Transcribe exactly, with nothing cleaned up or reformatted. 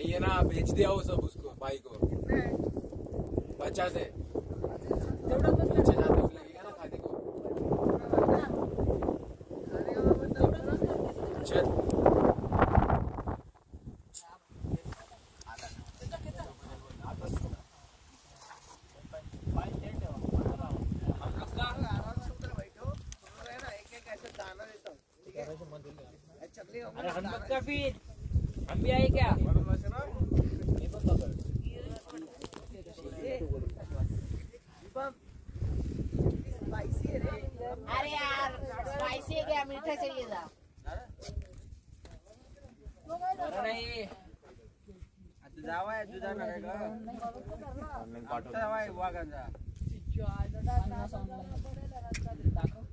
ये ना बेच दिया वो सब उसको भाई को। पचास है पीछे जाते हुए लगेगा ना खाने को। चल अरे हम लोग का फिर हम भी आए क्या? अरे यार स्पाइसी है क्या? मीठा चाहिए था। नहीं जावा है जुदा ना रहेगा जावा है वागन जा